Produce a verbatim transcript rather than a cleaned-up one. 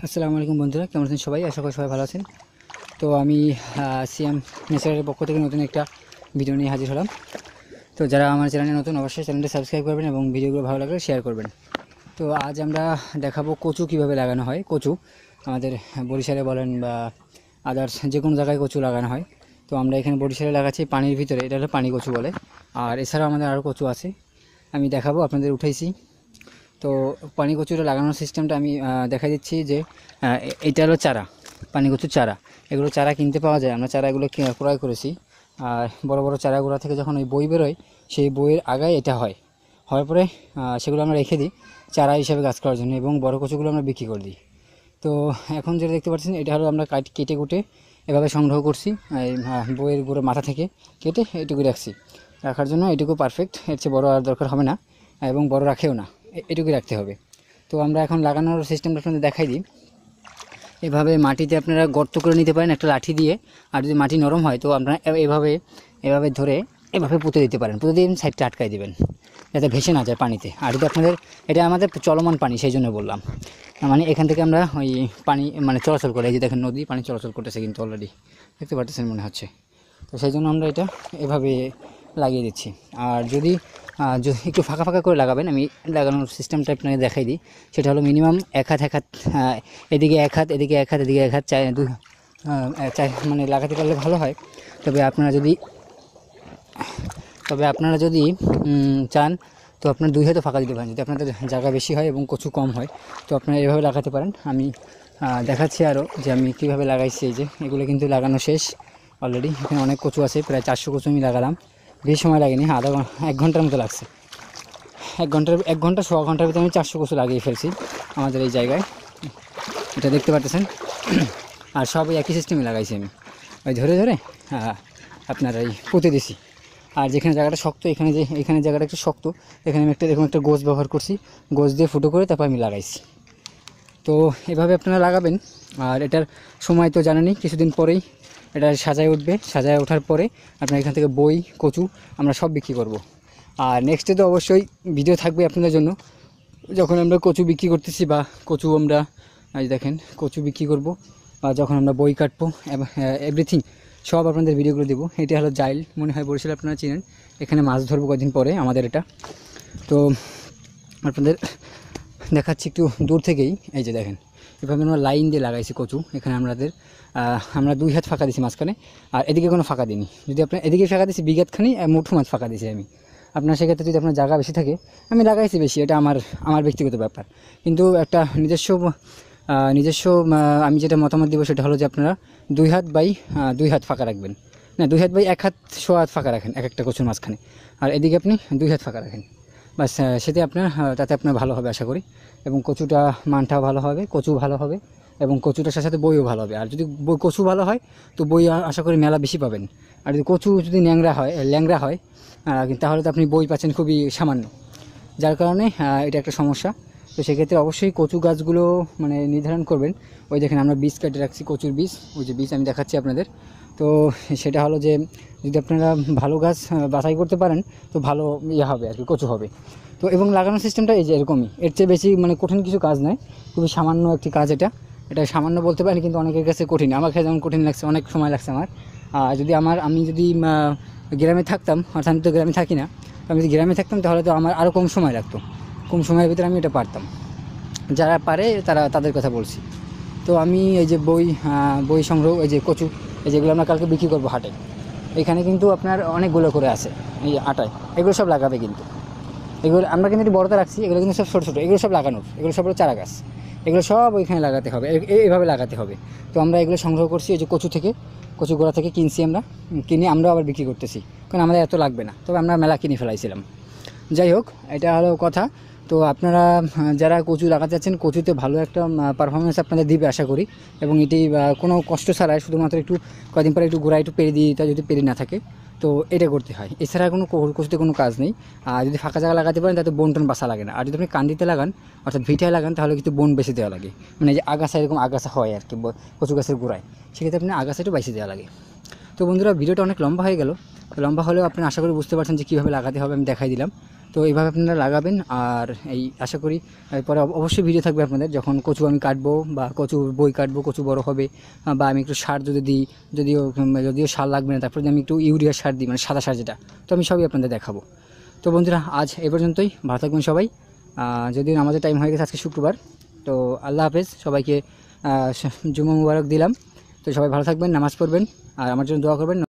আসসালামু আলাইকুম বন্ধুরা, কেমন আছেন সবাই? আশা করি সবাই ভালো আছেন। তো আমি সিএম নেচারের পক্ষ থেকে নতুন একটা ভিডিও নিয়ে হাজির হলাম। তো যারা আমার চ্যানেলে নতুন অবশ্যই চ্যানেলটা সাবস্ক্রাইব করবেন এবং ভিডিওগুলো ভালো লাগলে শেয়ার করবেন। তো আজ আমরা দেখাবো কচু কিভাবে লাগানো হয়। কচু আমাদের বরিশালে বলেন বা আদার্স যে কোনো জায়গায় কচু লাগানো হয়। তো আমরা এখানে বরিশালে লাগাচ্ছি পানির ভিতরে, এটা হলো পানি কচু বলে। আর এছাড়াও আমাদের আরও কচু আছে, আমি দেখাবো, আপনাদের উঠাইছি। তো পানি কচুটা লাগানোর সিস্টেমটা আমি দেখা দিচ্ছি যে এটা হলো চারা, পানি কচুর চারা। এগুলো চারা কিনতে পাওয়া যায়, আমরা চারা এগুলো ক্রয় করেছি। আর বড় বড় চারাগুলো থেকে যখন ওই বই বেরোয়, সেই বইয়ের আগায় এটা হয়, হওয়ার পরে সেগুলো আমরা রেখে দিই চারা হিসাবে গাছ করার জন্য, এবং বড় কচুগুলো আমরা বিক্রি করে দিই। তো এখন যেটা দেখতে পাচ্ছেন, এটা হলো আমরা কেটে কুটে এভাবে সংগ্রহ করছি, এই বইয়ের গুঁড়ো মাথা থেকে কেটে এটুকু রাখছি, রাখার জন্য এটুকু পারফেক্ট। এর চেয়ে বড়ো আর দরকার হবে না, এবং বড় রাখেও না, এটুকুই রাখতে হবে। তো আমরা এখন লাগানোর সিস্টেমটা আপনাদের দেখাই দিই। এভাবে মাটিতে আপনারা গর্ত করে নিতে পারেন একটা লাঠি দিয়ে, আর যদি মাটি নরম হয় তো আপনারা এভাবে এভাবে ধরে এভাবে পুঁতে দিতে পারেন, পুঁতে দিয়ে সাইডটা আটকাই দেবেন যাতে ভেসে না যায় পানিতে। আর যদি আপনাদের, এটা আমাদের চলমান পানি সেই জন্য বললাম, মানে এখান থেকে আমরা ওই পানি মানে চলাচল করে, এই যে দেখেন নদী পানি চলাচল করতেছে কিন্তু অলরেডি দেখতে পাচ্ছেন মনে হচ্ছে। তো সেই জন্য আমরা এটা এভাবে লাগিয়ে দিচ্ছি। আর যদি যদি একটু ফাঁকা ফাঁকা করে লাগাবেন, আমি লাগানোর সিস্টেমটা আপনাকে দেখাই দিই। সেটা হলো মিনিমাম এক হাত এক হাত এদিকে এক হাত এদিকে এক হাত এদিকে এক হাত চার দুই চার মানে লাগাতে পারলে ভালো হয়। তবে আপনারা যদি তবে আপনারা যদি চান তো আপনার দুই হাতে ফাঁকা দিতে পারেন, যদি আপনাদের জায়গা বেশি হয় এবং কচু কম হয় তো আপনারা এভাবে লাগাতে পারেন। আমি দেখাচ্ছি আরও যে আমি কীভাবে লাগাইছি। এই যে এগুলো কিন্তু লাগানো শেষ অলরেডি, এখানে অনেক কচু আছে, প্রায় চারশো কচু আমি লাগালাম। বেশি সময় লাগেনি, আধা ঘন্টা এক ঘন্টার মতো লাগছে। এক ঘন্টার এক ঘন্টা ছ ঘন্টার ভিতরে আমি চারশো কচু লাগিয়ে ফেলছি আমাদের এই জায়গায়, এটা দেখতে পাচ্ছেন। আর সব একই সিস্টেমে লাগাইছি আমি, ওই ধরে ধরে আপনার এই পুঁতে দিছি। আর যেখানে জায়গাটা শক্ত, এখানে যে এখানে জায়গাটা একটু শক্ত, এখানে আমি একটা এরকম একটা গোছ ব্যবহার করছি, গোছ দিয়ে ফুটো করে তারপর আমি লাগাইছি। তো এভাবে আপনারা লাগাবেন। আর এটার সময় তো জানেনই, কিছুদিন পরেই এটা সাজায় উঠবে, সাজায় ওঠার পরে আপনার এখান থেকে বই কচু আমরা সব বিক্রি করব। আর নেক্সটে তো অবশ্যই ভিডিও থাকবে আপনাদের জন্য, যখন আমরা কচু বিক্রি করতেছি বা কচু আমরা আজ দেখেন কচু বিক্রি করব, বা যখন আমরা বই কাটবো, এভরিথিং সব আপনাদের ভিডিওগুলো দেবো। এটা হলো জাইল, মনে হয় বরিশাল আপনারা চিনেন, এখানে মাছ ধরবো কদিন পরে আমাদের এটা। তো আপনাদের দেখাচ্ছি একটু দূর থেকেই, এই যে দেখেন এভাবে আমরা লাইন দিয়ে লাগাইছি কচু। এখানে আমাদের আমরা দুই হাত ফাঁকা দিছি মাঝখানে, আর এদিকে কোনো ফাঁকা দিইনি। যদি আপনার এদিকে ফাঁকা দিছি বিঘাতখানি, মুঠো মাছ ফাঁকা দিছি আমি। আপনার সেক্ষেত্রে যদি আপনার জায়গা বেশি থাকে, আমি লাগাইছি বেশি, এটা আমার আমার ব্যক্তিগত ব্যাপার। কিন্তু একটা নিজস্ব নিজস্ব আমি যেটা মতামত দেবো সেটা হলো যে আপনারা দুই হাত বাই দুই হাত ফাঁকা রাখবেন, না দুই হাত বাই এক হাত শো হাত ফাঁকা রাখেন এক একটা কচুর মাঝখানে, আর এদিকে আপনি দুই হাত ফাঁকা রাখেন, বাস। সেটা আপনার তাতে আপনার ভালো হবে আশা করি, এবং কচুটা মানটাও ভালো হবে, কচু ভালো হবে, এবং কচুটার সাথে সাথে বইও ভালো হবে। আর যদি কচু ভালো হয় তো বই আশা করি মেলা বেশি পাবেন। আর যদি কচু যদি ন্যাংরা হয় ল্যাংরা হয় তাহলে তো আপনি বই পাচ্ছেন খুবই সামান্য, যার কারণে এটা একটা সমস্যা। তো সেক্ষেত্রে অবশ্যই কচু গাছগুলো মানে নির্ধারণ করবেন। ওই দেখেন আমরা বীজ কেটে রাখছি, কচুর বীজ, ওই যে বীজ আমি দেখাচ্ছি আপনাদের। তো সেটা হলো যে যদি আপনারা ভালো গাছ বাছাই করতে পারেন তো ভালো ইয়ে হবে আর কি, কচু হবে। তো এবং লাগানোর সিস্টেমটা এই যে এরকমই, এর চেয়ে বেশি মানে কঠিন কিছু কাজ নয়, খুবই সামান্য একটি কাজ এটা। এটা সামান্য বলতে পারেন, কিন্তু অনেকের কাছে কঠিন, আমার কাছে যেমন কঠিন লাগছে, অনেক সময় লাগছে আমার। আর যদি আমার আমি যদি গ্রামে থাকতাম, অর্থাৎ আমি তো গ্রামে থাকি না, তো আমি যদি গ্রামে থাকতাম তাহলে তো আমার আরও কম সময় লাগতো, কম সময়ের ভিতরে আমি এটা পারতাম। যারা পারে তারা তাদের কথা বলছি। তো আমি এই যে বই বই সংগ্রহ, এই যে কচু, এই যেগুলো আমরা কালকে বিক্রি করবো হাটে, এখানে কিন্তু আপনার অনেকগুলো করে আছে এই আটায়, এগুলো সব লাগাবে কিন্তু। এগুলো আমরা কিন্তু একটু বড়তে রাখছি, এগুলো কিন্তু সব ছোটো ছোটো, এগুলো সব লাগানোর, এগুলো সব হলো চারা গাছ, এগুলো সব ওইখানে লাগাতে হবে, এইভাবে লাগাতে হবে। তো আমরা এগুলো সংগ্রহ করছি এই যে কচু থেকে, কচু গোড়া থেকে কিনছি আমরা, কিনে আমরা আবার বিক্রি করতেছি, কারণ আমাদের এত লাগবে না, তবে আমরা মেলা কিনে ফেলাইছিলাম। যাই হোক, এটা হলো কথা। তো আপনারা যারা কচু লাগাতে চাচ্ছেন, কচুতে ভালো একটা পারফরমেন্স আপনাদের দিবে আশা করি, এবং এটি কোনো কষ্ট ছাড়াই শুধুমাত্র একটু কয়েকদিন পরে একটু গোড়া একটু পেরে দিয়ে দিতে, যদি পেরে না থাকে তো এটা করতে হয়, এছাড়া কোনো কচুতে কোনো কাজ নেই। আর যদি ফাঁকা জায়গা লাগাতে পারেন তাতে বন টন বাসা লাগে না। আর যদি আপনি কান্দিতে লাগান অর্থাৎ ভিটায় লাগান তাহলে কিন্তু বন বেশি দেওয়া লাগে, মানে যে আগাছা এরকম আগাছা হয় আর কি কচু গাছের গোড়ায়, সেক্ষেত্রে আপনি আগাছা একটু বেশি দেওয়া লাগে। তো বন্ধুরা, ভিডিওটা অনেক লম্বা হয়ে গেল, লম্বা হলেও আপনারা আশা করি বুঝতে পারছেন যে কীভাবে লাগাতে হবে, আমি দেখাই দিলাম। তো এইভাবে আপনারা লাগাবেন। আর এই আশা করি এরপরে অবশ্যই ভিডিও থাকবে আপনাদের, যখন কচু আমি কাটবো বা কচু বই কাটবো, কচু বড় হবে, বা আমি একটু সার যদি দিই, যদিও যদিও সার লাগবে না, তারপরে যদি আমি একটু ইউরিয়া সার দিই, মানে সাদা সার যেটা, তো আমি সবই আপনাদের দেখাবো। তো বন্ধুরা আজ এ পর্যন্তই, ভালো থাকবেন সবাই। যদিও আমাদের টাইম হয়ে গেছে আজকে শুক্রবার, তো আল্লাহ হাফেজ সবাইকে, জুমা মুবারক দিলাম। তো সবাই ভালো থাকবেন, নামাজ পড়বেন আর আমার জন্য দোয়া করবেন।